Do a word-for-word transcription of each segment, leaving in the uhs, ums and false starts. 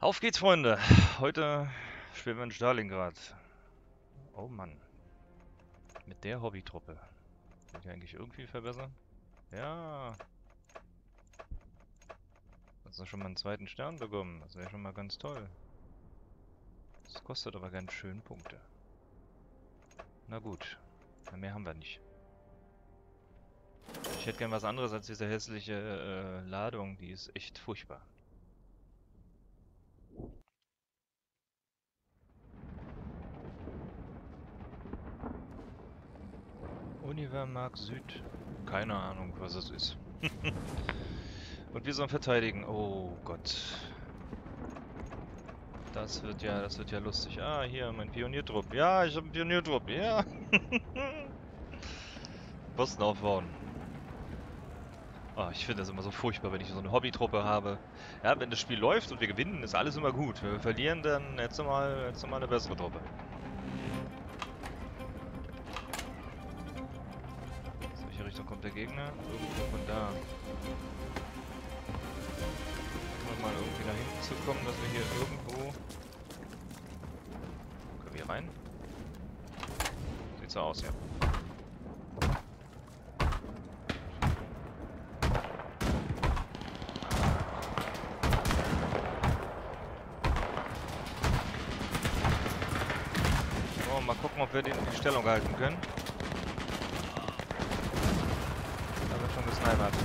Auf geht's, Freunde! Heute spielen wir in Stalingrad. Oh Mann. Mit der Hobbytruppe. Kann ich eigentlich irgendwie verbessern? Ja. Hast du schon mal einen zweiten Stern bekommen? Das wäre schon mal ganz toll. Das kostet aber ganz schön Punkte. Na gut. Mehr haben wir nicht. Ich hätte gern was anderes als diese hässliche äh, Ladung. Die ist echt furchtbar. Univermark Süd. Keine Ahnung, was es ist. Und wir sollen verteidigen. Oh Gott. Das wird ja, das wird ja lustig. Ah, hier, mein Pioniertrupp. Ja, ich habe einen Pioniertrupp. Ja. Posten aufbauen. Oh, ich finde das immer so furchtbar, wenn ich so eine Hobbytruppe habe. Ja, wenn das Spiel läuft und wir gewinnen, ist alles immer gut. Wenn wir verlieren, dann hättest du mal, hättest du mal eine bessere Truppe. Aus welche Richtung kommt der Gegner? Irgendwo von da. Versuchen wir mal irgendwie nach hinten zu kommen, dass wir hier irgendwo... Können wir hier rein? Sieht so aus, ja. So, mal gucken, ob wir den in die Stellung halten können. Da wird schon gesnipert.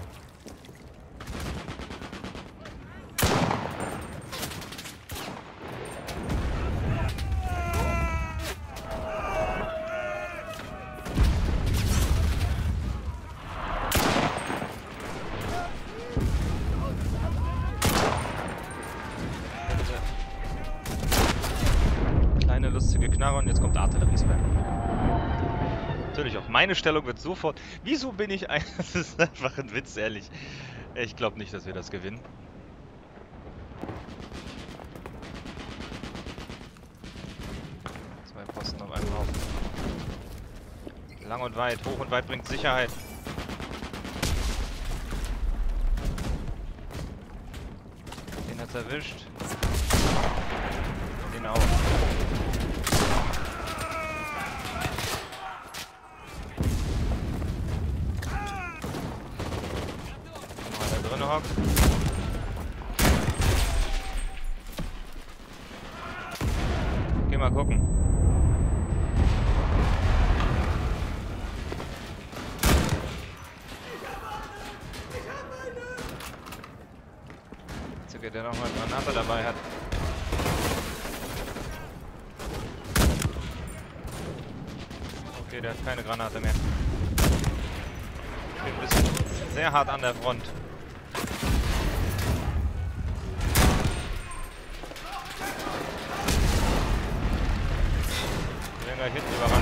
Lustige Knarre und jetzt kommt Artilleriespam. Natürlich auch. Meine Stellung wird sofort... Wieso bin ich ein... Das ist einfach ein Witz, ehrlich. Ich glaube nicht, dass wir das gewinnen. Zwei Posten auf einem Haufen. Lang und weit. Hoch und weit bringt Sicherheit. Den hat's erwischt. Den auch. Hockt. Geh mal gucken. Zücke, der noch mal eine Granate dabei hat. Okay, der hat keine Granate mehr. Steht ein bisschen sehr hart an der Front. Gleich hinten überrannt.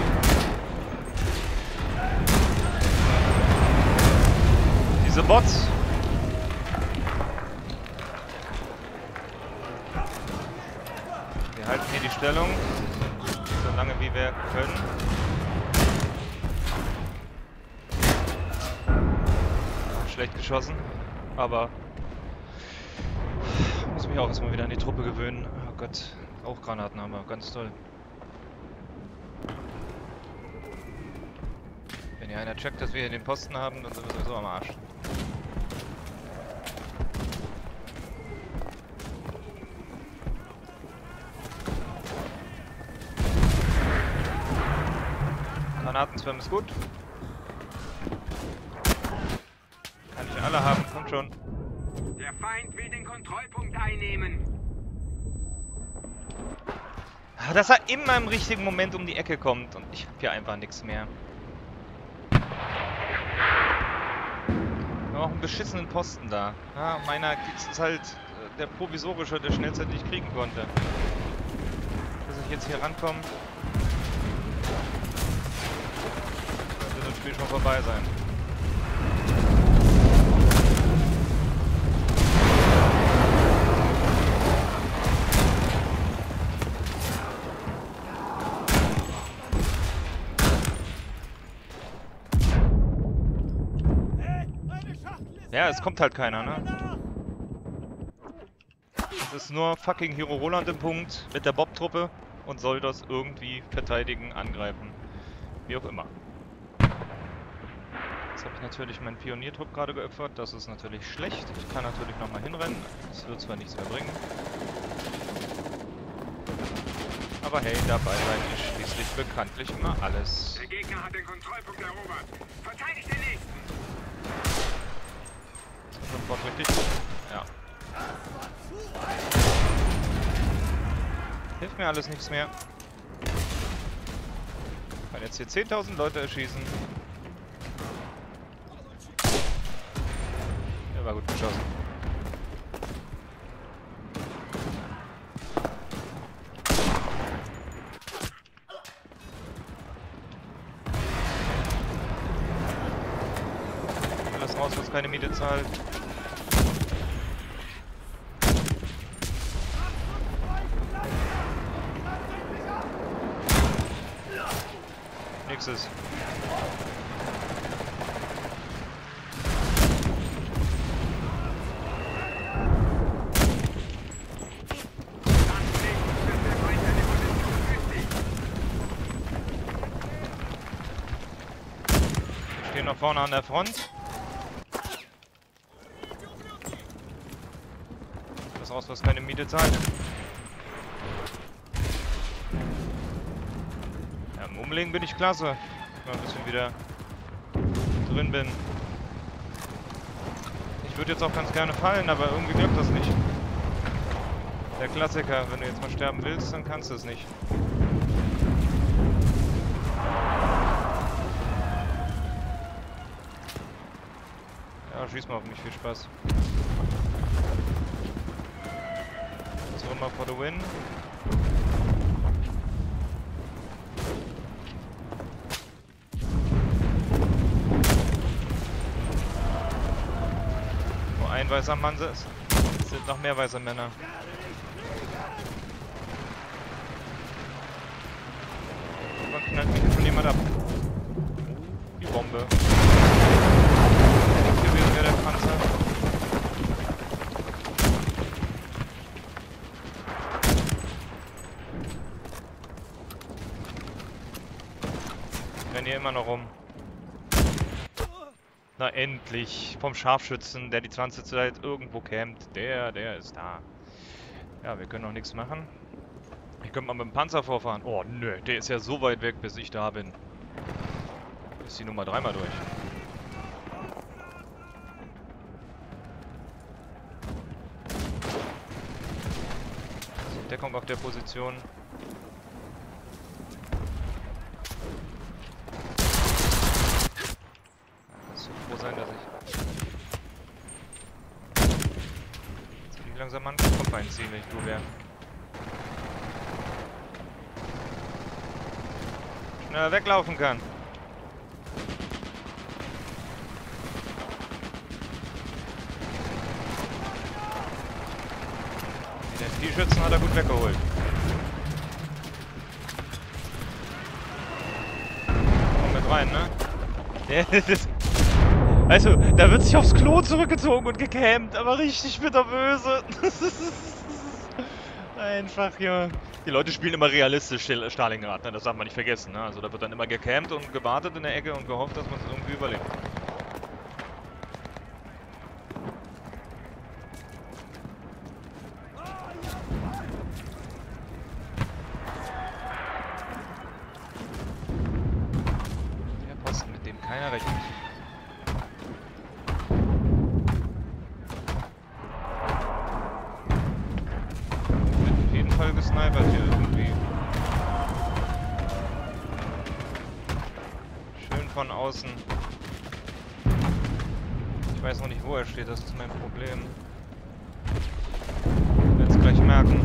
Diese Bots. Wir halten hier die Stellung, so lange wie wir können. Schlecht geschossen, aber muss mich auch erstmal wieder an die Truppe gewöhnen. Oh Gott, auch Granaten haben wir, ganz toll. Wenn hier einer checkt, dass wir hier den Posten haben, dann sind wir sowieso am Arsch. Granatenspam ist gut. Kann ich alle haben, kommt schon. Der Feind will den Kontrollpunkt einnehmen. Dass er immer im richtigen Moment um die Ecke kommt und ich hab hier einfach nichts mehr. Wir haben auch einen beschissenen Posten da. Ja, meiner ist halt äh, der provisorische, der schnellstens kriegen konnte. Dass ich jetzt hier rankomme, wird das Spiel schon vorbei sein. Ja, es kommt halt keiner, ne? Das ist nur fucking Hero Roland im Punkt mit der Bob-Truppe und soll das irgendwie verteidigen, angreifen. Wie auch immer. Jetzt habe ich natürlich meinen Pioniertrupp gerade geopfert. Das ist natürlich schlecht. Ich kann natürlich nochmal hinrennen. Das wird zwar nichts mehr bringen. Aber hey, dabei sein ist schließlich bekanntlich immer alles. Der Gegner hat den Kontrollpunkt erobert. Verteidigt den nächsten. Sofort richtig. Ja. Hilft mir alles nichts mehr. Ich kann jetzt hier zehntausend Leute erschießen. Der war gut geschossen. Alles raus, was keine Miete zahlt. Nächstes. Wir stehen noch vorne an der Front. Das raus, was keine Miete zahlt. Umlegen bin ich klasse. Mal ein bisschen wieder drin bin. Ich würde jetzt auch ganz gerne fallen, aber irgendwie klappt das nicht. Der Klassiker, wenn du jetzt mal sterben willst, dann kannst du es nicht. Ja, schieß mal auf mich, viel Spaß. So, immer for the win. Ein weißer Mann ist. Es sind noch mehr weiße Männer. Irgendwann knallt mich schon jemand ab. Die Bombe. Der gewesen wäre der Panzer. Ich renne hier immer noch rum. Na endlich, vom Scharfschützen, der die ganze Zeit irgendwo campt. Der, der ist da. Ja, wir können noch nichts machen. Ich könnte mal mit dem Panzer vorfahren. Oh nö, der ist ja so weit weg, bis ich da bin. Ist die Nummer dreimal durch. Also Deckung auf der Position. Sein, dass ich jetzt bin ich langsam an den Kopf einziehen, wenn ich du wäre. Schneller weglaufen kann. Den T-Schützen hat er gut weggeholt. Komm mit rein, ne? Das Also, da wird sich aufs Klo zurückgezogen und gecampt, aber richtig bitterböse. Einfach, ja. Die Leute spielen immer realistisch Stalingrad, ne? Das darf man nicht vergessen, ne? Also da wird dann immer gecampt und gewartet in der Ecke und gehofft, dass man es irgendwie überlebt. Der Posten, mit dem keiner rechnet. Gesnipert hier irgendwie. Schön von außen. Ich weiß noch nicht, wo er steht, das ist mein Problem. Ich werde es gleich merken.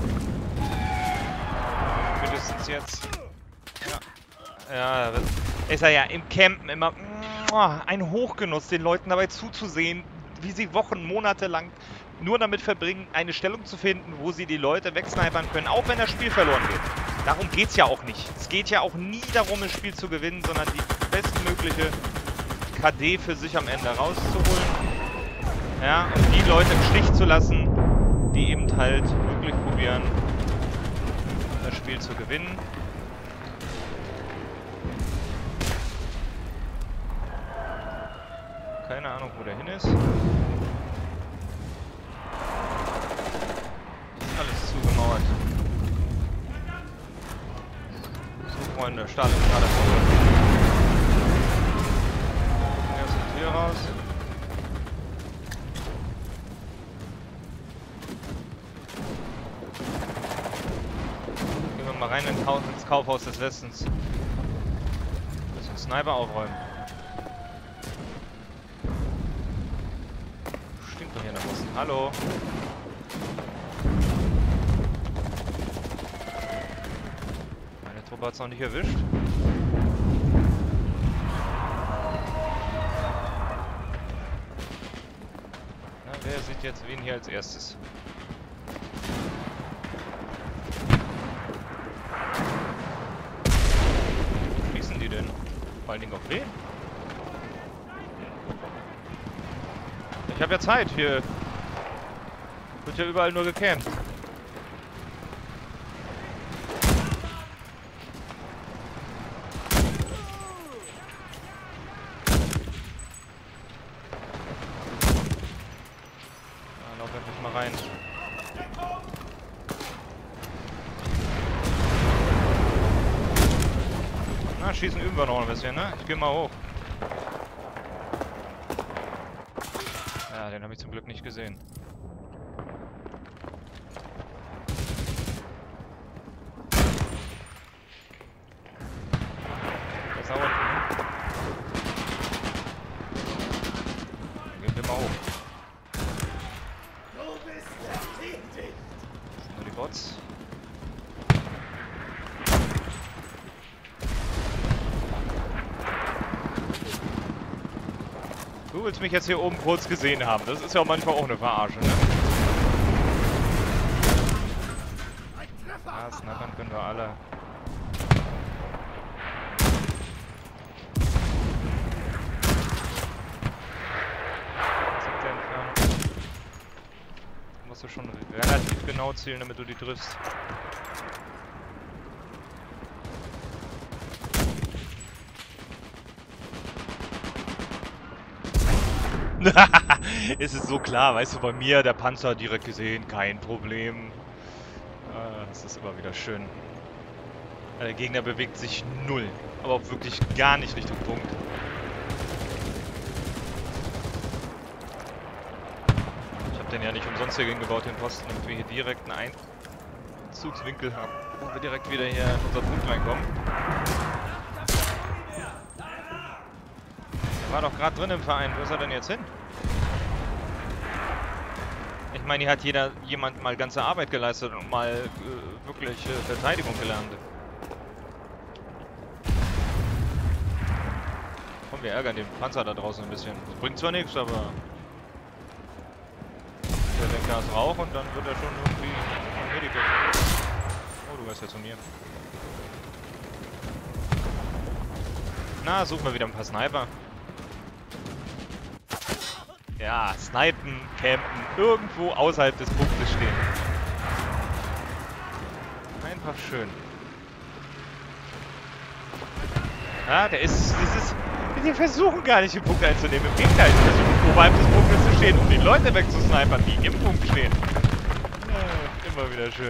Spätestens jetzt. Ja. Ja, das ist er ja im Campen immer ein Hochgenuss, den Leuten dabei zuzusehen, wie sie Wochen, Monate lang nur damit verbringen, eine Stellung zu finden, wo sie die Leute wegsnipern können, auch wenn das Spiel verloren geht. Darum geht es ja auch nicht. Es geht ja auch nie darum, das Spiel zu gewinnen, sondern die bestmögliche K D für sich am Ende rauszuholen. Ja, und die Leute im Stich zu lassen, die eben halt wirklich probieren, das Spiel zu gewinnen. Keine Ahnung, wo der hin ist. Alles zugemauert. So, Freunde, starten wir gerade vor. Erste Tür raus. Gehen wir mal rein ins Kaufhaus des Westens. Müssen einen Sniper aufräumen. Stimmt doch hier nach Osten. Hallo. Meine Truppe hat es noch nicht erwischt. Na, wer sieht jetzt wen hier als erstes? Wo schießen die denn? Vor allen Dingen auf wen? Ich habe ja Zeit, hier wird ja überall nur gecampt. Ja, lauf endlich mal rein. Na, schießen üben wir noch ein bisschen, ne? Ich geh mal hoch. Ja, den habe ich zum Glück nicht gesehen. Der ist da unten. Dann gehen wir mal hoch. Das sind nur die Bots. Du willst mich jetzt hier oben kurz gesehen haben. Das ist ja auch manchmal auch eine Verarsche, ne? Ah, snappern können wir alle. Sind der entfernt? Da musst du schon relativ genau zielen, damit du die triffst. Es ist so klar, weißt du, bei mir der Panzer direkt gesehen, kein Problem. Das ist immer wieder schön. Der Gegner bewegt sich null, aber auch wirklich gar nicht Richtung Punkt. Ich habe den ja nicht umsonst hier gegengebaut, den Posten, damit wir hier direkt einen Einzugswinkel haben, wo wir direkt wieder hier in unser Punkt reinkommen. Er war doch gerade drin im Verein, wo ist er denn jetzt hin? Ich meine, hier hat jeder jemand mal ganze Arbeit geleistet und mal äh, wirklich äh, Verteidigung gelernt. Komm, wir ärgern den Panzer da draußen ein bisschen. Das bringt zwar nichts, aber der denkt, da ist Rauch und dann wird er schon irgendwie ein Medikament. Oh, du weißt ja zu mir. Na, suchen wir wieder ein paar Sniper. Ja, snipen, campen, irgendwo außerhalb des Punktes stehen. Einfach schön. Ja, der ist, das ist, wir versuchen gar nicht den Punkt einzunehmen. Im Gegenteil, wir versuchen oberhalb des Punktes zu stehen, um die Leute wegzusnipern, die im Punkt stehen. Ja, immer wieder schön.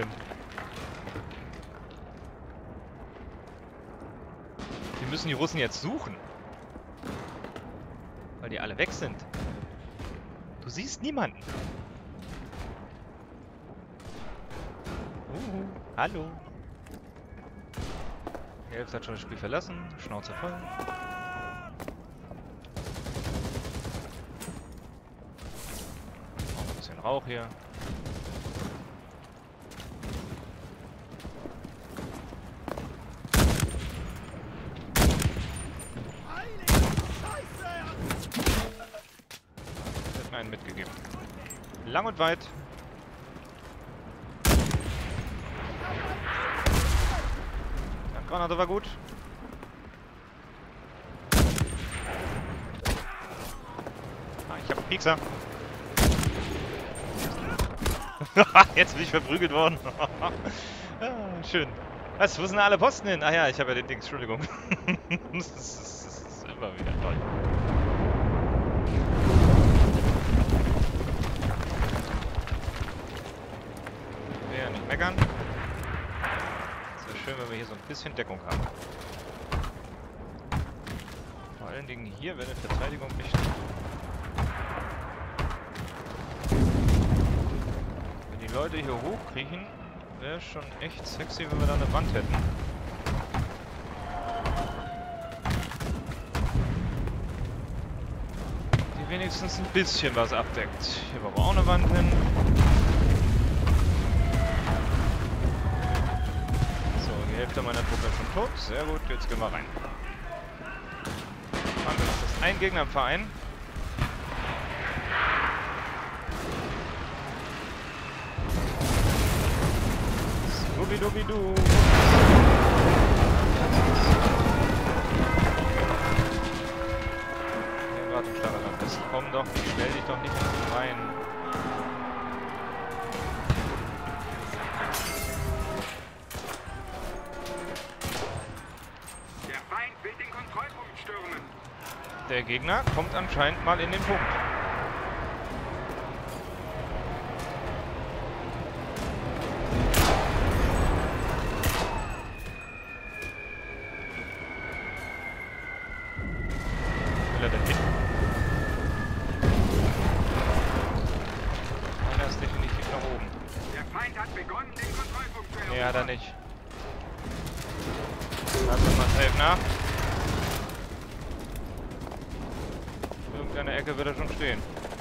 Wir müssen die Russen jetzt suchen. Weil die alle weg sind. Du siehst niemanden. Uh, hallo. Die Hälfte hat schon das Spiel verlassen. Schnauze voll. Noch ein bisschen Rauch hier. Einen mitgegeben. Lang und weit. Ja, Granate war gut. Ah, ich hab einen Piekser. Jetzt bin ich verprügelt worden. Ja, schön. Was, wo sind alle Posten hin? Ach ja, ich habe ja den Dings, Entschuldigung. das, ist, das ist immer wieder toll. Ich will ja nicht meckern. Es wäre schön, wenn wir hier so ein bisschen Deckung haben. Vor allen Dingen hier wäre die Verteidigung echt... Wenn die Leute hier hochkriechen, wäre schon echt sexy, wenn wir da eine Wand hätten. Die wenigstens ein bisschen was abdeckt. Hier war aber auch eine Wand hin. So, die Hälfte meiner Truppe ist schon tot. Sehr gut, jetzt gehen wir rein. Machen wir noch das ein Gegner im Verein. Scooby-Dooby-Doo. Der Wartungsstange am besten. Komm doch, stell dich doch nicht rein. Der Feind will den Kontrollpunkt stürmen. Der Gegner kommt anscheinend mal in den Punkt. Will er denn hin? Einer ist definitiv nach oben. Der Feind hat begonnen, den Kontrollpunkt zu erobern. Nee, hat er nicht. Lass uns mal safe nach. Irgendeine Ecke wird er schon stehen.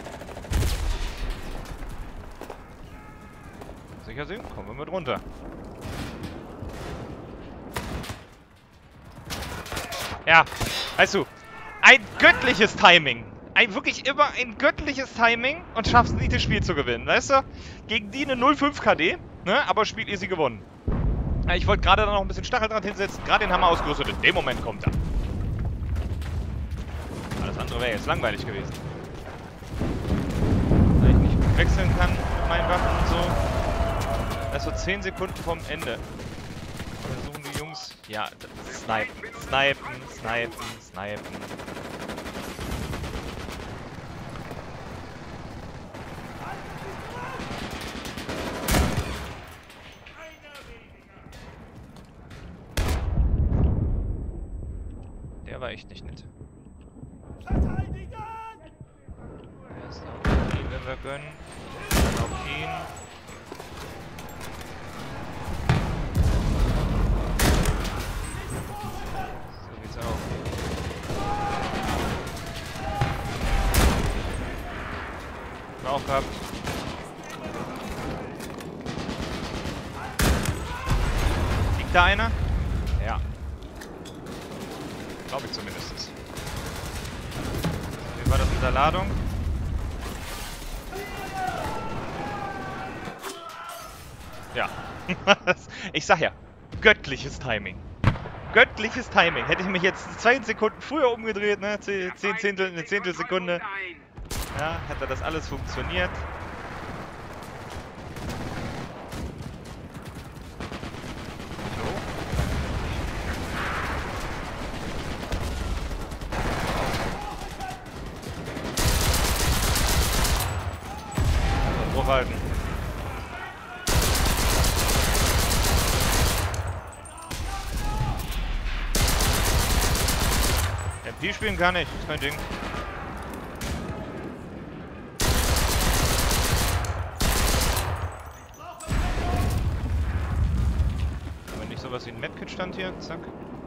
Sicher sehen? Kommen wir mit runter. Ja, weißt du, ein göttliches Timing. Ein wirklich immer ein göttliches Timing und schaffst nicht das Spiel zu gewinnen, weißt du? Gegen die eine null Komma fünf K D, ne? Aber Spiel easy gewonnen. Ich wollte gerade da noch ein bisschen Stacheldraht hinsetzen, gerade den Hammer ausgerüstet, in dem Moment kommt er. Alles andere wäre jetzt langweilig gewesen. Da ich nicht gut wechseln kann mit meinen Waffen und so. Also zehn Sekunden vom Ende. Versuchen die Jungs... Ja, snipen, snipen, snipen, snipen. Der war echt nicht nett. Erst auf ihn, wenn wir gönnen. Dann auf ihn. So geht's auch. Haben wir auch gehabt. Liegt da einer? Ja. Glaube ich zumindest. Wie war das mit der Ladung? Ja. Ich sag ja, göttliches Timing. Göttliches Timing. Hätte ich mich jetzt zwei Sekunden früher umgedreht, ne? Zehn, zehn Zehntel, eine Zehntelsekunde. Ja, hätte das alles funktioniert. Halten. M P spielen kann ich, ist kein Ding. Aber nicht sowas wie ein Medkit stand hier, zack.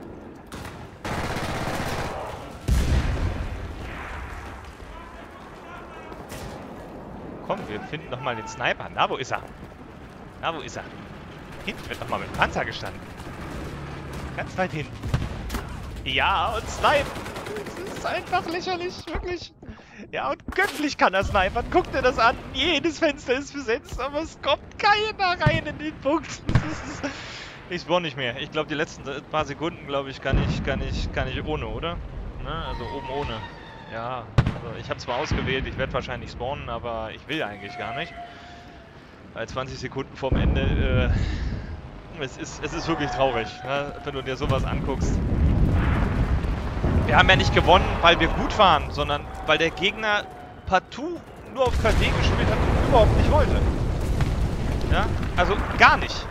Komm, wir finden noch mal den Sniper. Na, wo ist er? Na, wo ist er? Hinten wird noch mal mit dem Panzer gestanden. Ganz weit hinten. Ja, und snipen. Das ist einfach lächerlich, wirklich. Ja, und göttlich kann er snipern. Guck dir das an. Jedes Fenster ist besetzt, aber es kommt keiner rein in den Punkt. Ich spawn nicht mehr. Ich glaube, die letzten paar Sekunden, glaube ich, kann ich, kann ich, kann ich ohne, oder? Ne? Also oben ohne. Ja, also ich habe zwar ausgewählt, ich werde wahrscheinlich spawnen, aber ich will eigentlich gar nicht. Bei zwanzig Sekunden vorm Ende, äh, es, ist, es ist wirklich traurig, ne? Wenn du dir sowas anguckst. Wir haben ja nicht gewonnen, weil wir gut waren, sondern weil der Gegner partout nur auf K D gespielt hat und überhaupt nicht wollte. Ja, also gar nicht.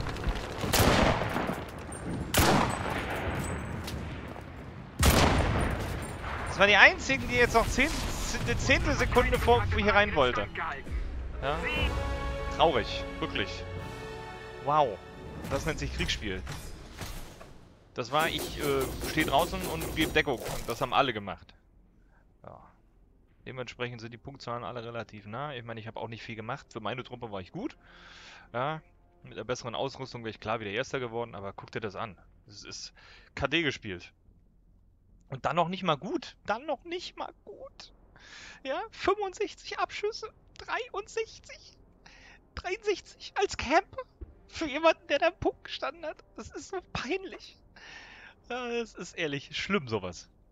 Das waren die einzigen, die jetzt noch zehn, eine Zehntelsekunde vor hier rein wollte. Ja? Traurig, wirklich. Wow. Das nennt sich Kriegsspiel. Das war, ich äh, stehe draußen und gebe Deckung. Und das haben alle gemacht. Ja. Dementsprechend sind die Punktzahlen alle relativ nah. Ich meine, ich habe auch nicht viel gemacht. Für meine Truppe war ich gut. Ja. Mit einer besseren Ausrüstung wäre ich klar wieder Erster geworden. Aber guck dir das an. Das ist K D gespielt. Und dann noch nicht mal gut. Dann noch nicht mal gut. Ja, fünfundsechzig Abschüsse. dreiundsechzig. dreiundsechzig als Camper. Für jemanden, der da im Punkt gestanden hat. Das ist so peinlich. Ja, das ist ehrlich schlimm, sowas.